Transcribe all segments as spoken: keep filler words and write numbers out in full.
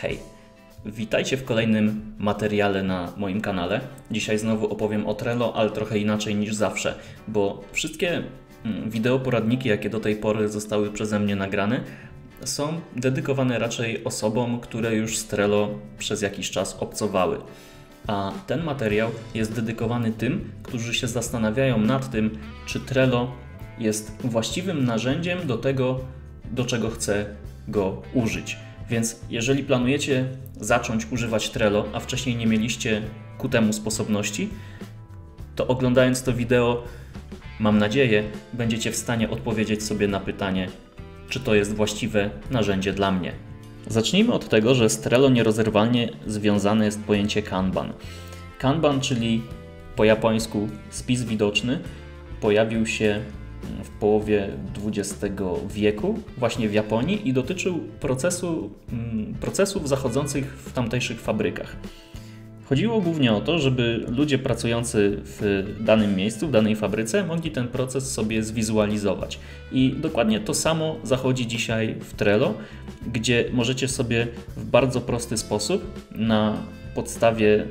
Hej, witajcie w kolejnym materiale na moim kanale. Dzisiaj znowu opowiem o Trello, ale trochę inaczej niż zawsze, bo wszystkie wideoporadniki, jakie do tej pory zostały przeze mnie nagrane, są dedykowane raczej osobom, które już z Trello przez jakiś czas obcowały. A ten materiał jest dedykowany tym, którzy się zastanawiają nad tym, czy Trello jest właściwym narzędziem do tego, do czego chcę go użyć. Więc jeżeli planujecie zacząć używać Trello, a wcześniej nie mieliście ku temu sposobności, to oglądając to wideo, mam nadzieję, będziecie w stanie odpowiedzieć sobie na pytanie, czy to jest właściwe narzędzie dla mnie. Zacznijmy od tego, że z Trello nierozerwalnie związane jest pojęcie Kanban. Kanban, czyli po japońsku spis widoczny, pojawił się w połowie dwudziestego wieku właśnie w Japonii i dotyczył procesu, procesów zachodzących w tamtejszych fabrykach. Chodziło głównie o to, żeby ludzie pracujący w danym miejscu, w danej fabryce mogli ten proces sobie zwizualizować. I dokładnie to samo zachodzi dzisiaj w Trello, gdzie możecie sobie w bardzo prosty sposób na podstawie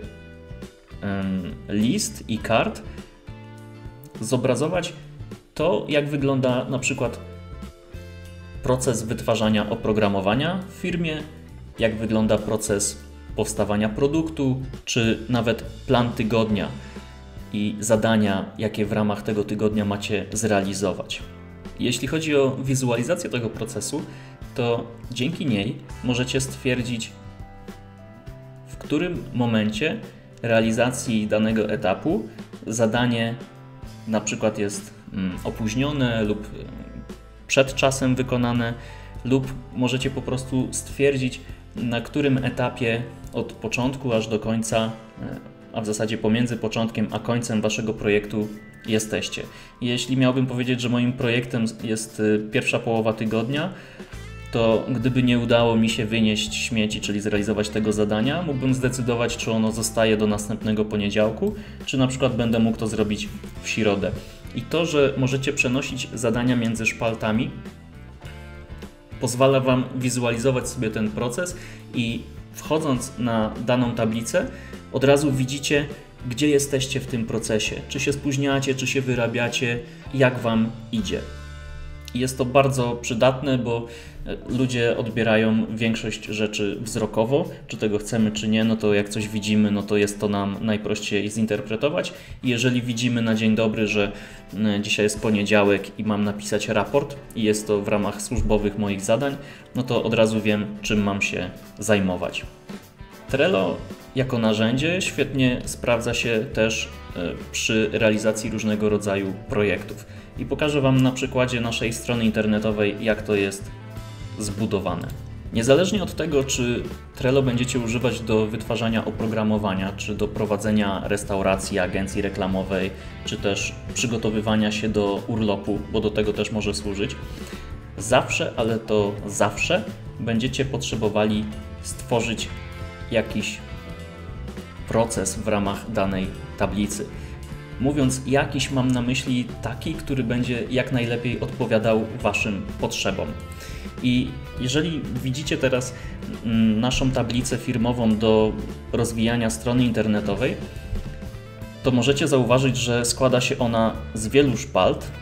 um, list i kart zobrazować to, jak wygląda na przykład proces wytwarzania oprogramowania w firmie, jak wygląda proces powstawania produktu, czy nawet plan tygodnia i zadania, jakie w ramach tego tygodnia macie zrealizować. Jeśli chodzi o wizualizację tego procesu, to dzięki niej możecie stwierdzić, w którym momencie realizacji danego etapu zadanie na przykład jest opóźnione lub przed czasem wykonane, lub możecie po prostu stwierdzić, na którym etapie od początku aż do końca, a w zasadzie pomiędzy początkiem a końcem waszego projektu jesteście. Jeśli miałbym powiedzieć, że moim projektem jest pierwsza połowa tygodnia, to gdyby nie udało mi się wynieść śmieci, czyli zrealizować tego zadania, mógłbym zdecydować, czy ono zostaje do następnego poniedziałku, czy na przykład będę mógł to zrobić w środę. I to, że możecie przenosić zadania między szpaltami, pozwala Wam wizualizować sobie ten proces i wchodząc na daną tablicę, od razu widzicie, gdzie jesteście w tym procesie. Czy się spóźniacie, czy się wyrabiacie, jak Wam idzie. I jest to bardzo przydatne, bo ludzie odbierają większość rzeczy wzrokowo, czy tego chcemy, czy nie, no to jak coś widzimy, no to jest to nam najprościej zinterpretować. I jeżeli widzimy na dzień dobry, że dzisiaj jest poniedziałek i mam napisać raport i jest to w ramach służbowych moich zadań, no to od razu wiem, czym mam się zajmować. Trello jako narzędzie świetnie sprawdza się też przy realizacji różnego rodzaju projektów. I pokażę Wam na przykładzie naszej strony internetowej, jak to jest zbudowane. Niezależnie od tego, czy Trello będziecie używać do wytwarzania oprogramowania, czy do prowadzenia restauracji, agencji reklamowej, czy też przygotowywania się do urlopu, bo do tego też może służyć, zawsze, ale to zawsze będziecie potrzebowali stworzyć jakiś proces w ramach danej tablicy. Mówiąc jakiś, mam na myśli taki, który będzie jak najlepiej odpowiadał Waszym potrzebom. I jeżeli widzicie teraz naszą tablicę firmową do rozwijania strony internetowej, to możecie zauważyć, że składa się ona z wielu szpalt.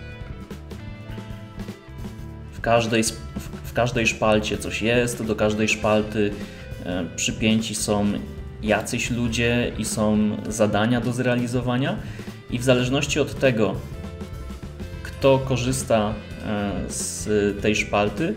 W każdej, w każdej szpalcie coś jest, do każdej szpalty przypięci są jacyś ludzie i są zadania do zrealizowania. I w zależności od tego, kto korzysta z tej szpalty,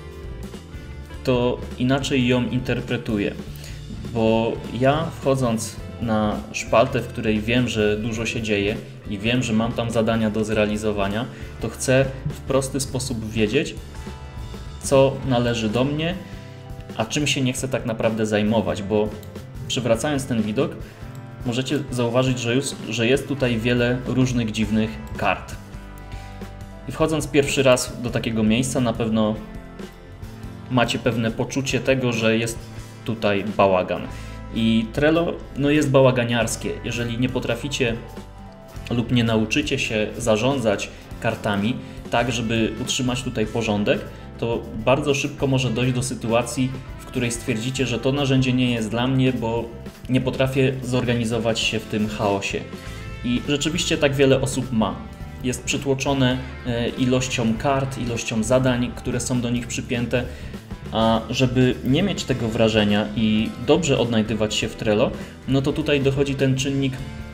to inaczej ją interpretuję. Bo ja wchodząc na szpaltę, w której wiem, że dużo się dzieje i wiem, że mam tam zadania do zrealizowania, to chcę w prosty sposób wiedzieć, co należy do mnie, a czym się nie chcę tak naprawdę zajmować, bo przywracając ten widok, możecie zauważyć, że, już, że jest tutaj wiele różnych dziwnych kart. I wchodząc pierwszy raz do takiego miejsca, na pewno macie pewne poczucie tego, że jest tutaj bałagan. I Trello no jest bałaganiarskie. Jeżeli nie potraficie lub nie nauczycie się zarządzać kartami tak, żeby utrzymać tutaj porządek, to bardzo szybko może dojść do sytuacji, w której stwierdzicie, że to narzędzie nie jest dla mnie, bo nie potrafię zorganizować się w tym chaosie. I rzeczywiście tak wiele osób ma. Jest przytłoczone ilością kart, ilością zadań, które są do nich przypięte, a żeby nie mieć tego wrażenia i dobrze odnajdywać się w Trello, no to tutaj dochodzi ten czynnik,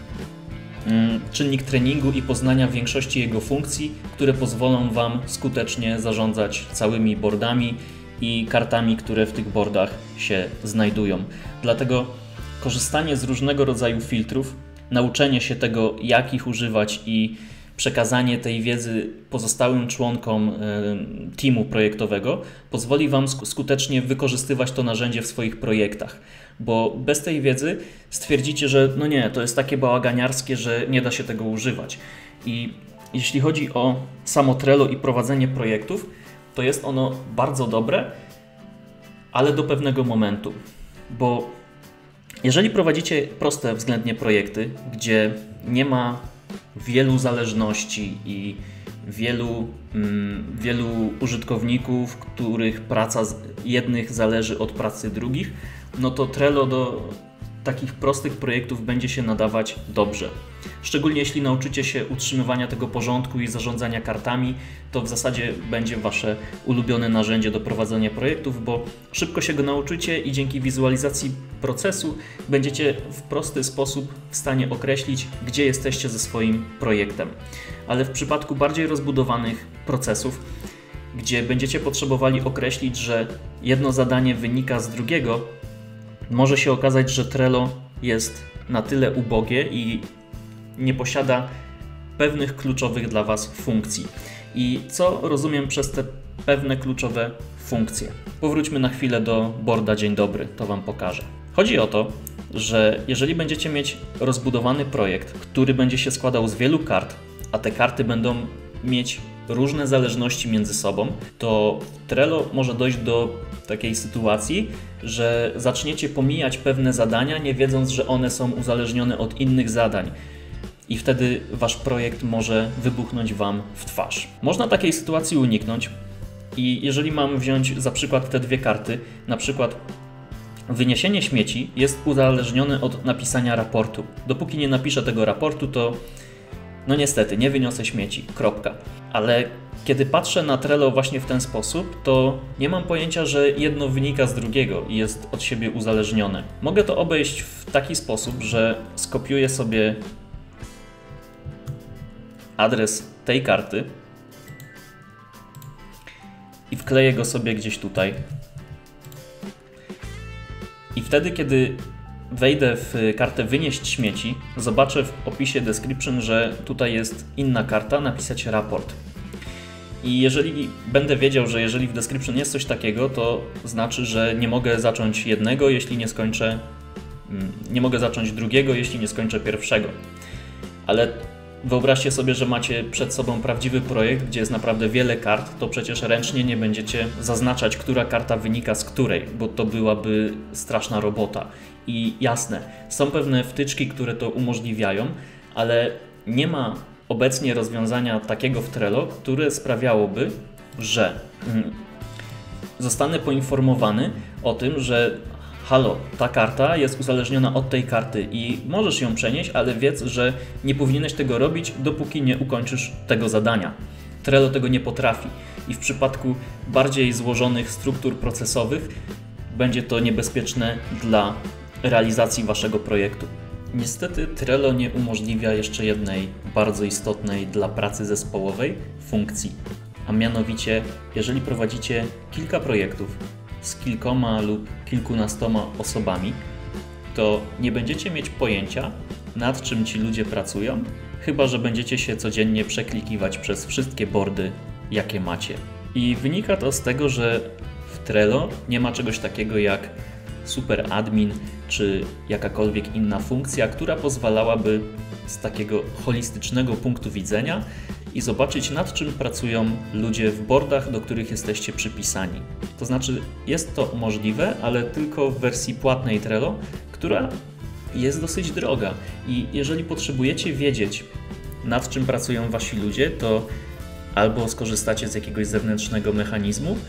czynnik treningu i poznania większości jego funkcji, które pozwolą Wam skutecznie zarządzać całymi boardami i kartami, które w tych boardach się znajdują. Dlatego korzystanie z różnego rodzaju filtrów, nauczenie się tego, jak ich używać i przekazanie tej wiedzy pozostałym członkom teamu projektowego pozwoli Wam skutecznie wykorzystywać to narzędzie w swoich projektach. Bo bez tej wiedzy stwierdzicie, że no nie, to jest takie bałaganiarskie, że nie da się tego używać. I jeśli chodzi o samo Trello i prowadzenie projektów, to jest ono bardzo dobre, ale do pewnego momentu. Bo jeżeli prowadzicie proste względnie projekty, gdzie nie ma wielu zależności i wielu, mm, wielu użytkowników, których praca jednych zależy od pracy drugich, no to Trello do takich prostych projektów będzie się nadawać dobrze. Szczególnie jeśli nauczycie się utrzymywania tego porządku i zarządzania kartami, to w zasadzie będzie Wasze ulubione narzędzie do prowadzenia projektów, bo szybko się go nauczycie i dzięki wizualizacji procesu będziecie w prosty sposób w stanie określić, gdzie jesteście ze swoim projektem. Ale w przypadku bardziej rozbudowanych procesów, gdzie będziecie potrzebowali określić, że jedno zadanie wynika z drugiego, może się okazać, że Trello jest na tyle ubogie i nie posiada pewnych kluczowych dla Was funkcji. I co rozumiem przez te pewne kluczowe funkcje? Powróćmy na chwilę do boarda Dzień Dobry, to Wam pokażę. Chodzi o to, że jeżeli będziecie mieć rozbudowany projekt, który będzie się składał z wielu kart, a te karty będą mieć różne zależności między sobą, to w Trello może dojść do takiej sytuacji, że zaczniecie pomijać pewne zadania, nie wiedząc, że one są uzależnione od innych zadań. I wtedy Wasz projekt może wybuchnąć Wam w twarz. Można takiej sytuacji uniknąć i jeżeli mam wziąć za przykład te dwie karty, na przykład wyniesienie śmieci jest uzależnione od napisania raportu. Dopóki nie napiszę tego raportu, to no niestety nie wyniosę śmieci, kropka. Ale kiedy patrzę na Trello właśnie w ten sposób, to nie mam pojęcia, że jedno wynika z drugiego i jest od siebie uzależnione. Mogę to obejść w taki sposób, że skopiuję sobie adres tej karty i wkleję go sobie gdzieś tutaj. I wtedy, kiedy wejdę w kartę wynieść śmieci, zobaczę w opisie description, że tutaj jest inna karta, napisać raport. I jeżeli będę wiedział, że jeżeli w description jest coś takiego, to znaczy, że nie mogę zacząć jednego, jeśli nie skończę, nie mogę zacząć drugiego, jeśli nie skończę pierwszego. Ale wyobraźcie sobie, że macie przed sobą prawdziwy projekt, gdzie jest naprawdę wiele kart, to przecież ręcznie nie będziecie zaznaczać, która karta wynika z której, bo to byłaby straszna robota. I jasne, są pewne wtyczki, które to umożliwiają, ale nie ma obecnie rozwiązania takiego w Trello, które sprawiałoby, że hmm, zostanę poinformowany o tym, że halo, ta karta jest uzależniona od tej karty i możesz ją przenieść, ale wiedz, że nie powinieneś tego robić, dopóki nie ukończysz tego zadania. Trello tego nie potrafi i w przypadku bardziej złożonych struktur procesowych będzie to niebezpieczne dla realizacji Waszego projektu. Niestety Trello nie umożliwia jeszcze jednej bardzo istotnej dla pracy zespołowej funkcji, a mianowicie jeżeli prowadzicie kilka projektów z kilkoma lub kilkunastoma osobami, to nie będziecie mieć pojęcia, nad czym ci ludzie pracują, chyba że będziecie się codziennie przeklikiwać przez wszystkie boardy, jakie macie. I wynika to z tego, że w Trello nie ma czegoś takiego jak super admin czy jakakolwiek inna funkcja, która pozwalałaby z takiego holistycznego punktu widzenia i zobaczyć, nad czym pracują ludzie w boardach, do których jesteście przypisani. To znaczy jest to możliwe, ale tylko w wersji płatnej Trello, która jest dosyć droga i jeżeli potrzebujecie wiedzieć, nad czym pracują Wasi ludzie, to albo skorzystacie z jakiegoś zewnętrznego mechanizmu,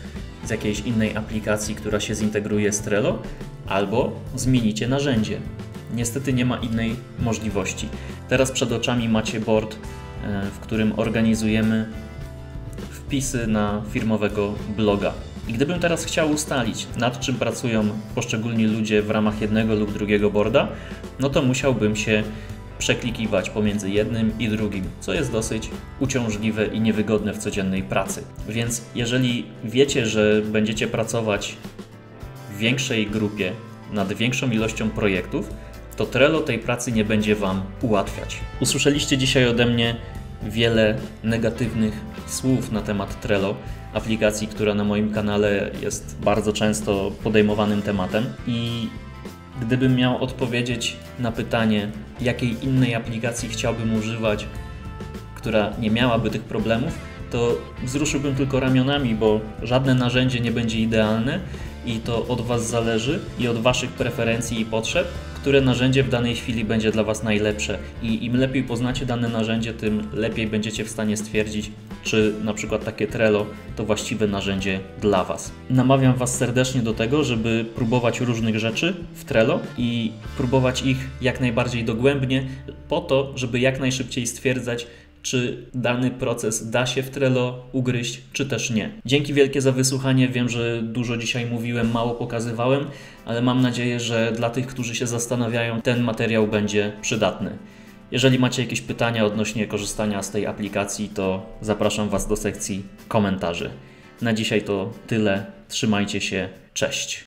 z jakiejś innej aplikacji, która się zintegruje z Trello, albo zmienicie narzędzie. Niestety nie ma innej możliwości. Teraz przed oczami macie board, w którym organizujemy wpisy na firmowego bloga. I gdybym teraz chciał ustalić, nad czym pracują poszczególni ludzie w ramach jednego lub drugiego boarda, no to musiałbym się przeklikiwać pomiędzy jednym i drugim, co jest dosyć uciążliwe i niewygodne w codziennej pracy. Więc jeżeli wiecie, że będziecie pracować w większej grupie nad większą ilością projektów, to Trello tej pracy nie będzie Wam ułatwiać. Usłyszeliście dzisiaj ode mnie wiele negatywnych słów na temat Trello, aplikacji, która na moim kanale jest bardzo często podejmowanym tematem. I gdybym miał odpowiedzieć na pytanie, jakiej innej aplikacji chciałbym używać, która nie miałaby tych problemów, to wzruszyłbym tylko ramionami, bo żadne narzędzie nie będzie idealne i to od Was zależy i od Waszych preferencji i potrzeb, które narzędzie w danej chwili będzie dla Was najlepsze. I im lepiej poznacie dane narzędzie, tym lepiej będziecie w stanie stwierdzić, czy na przykład takie Trello to właściwe narzędzie dla Was. Namawiam Was serdecznie do tego, żeby próbować różnych rzeczy w Trello i próbować ich jak najbardziej dogłębnie, po to, żeby jak najszybciej stwierdzać, czy dany proces da się w Trello ugryźć, czy też nie. Dzięki wielkie za wysłuchanie. Wiem, że dużo dzisiaj mówiłem, mało pokazywałem, ale mam nadzieję, że dla tych, którzy się zastanawiają, ten materiał będzie przydatny. Jeżeli macie jakieś pytania odnośnie korzystania z tej aplikacji, to zapraszam Was do sekcji komentarzy. Na dzisiaj to tyle. Trzymajcie się. Cześć.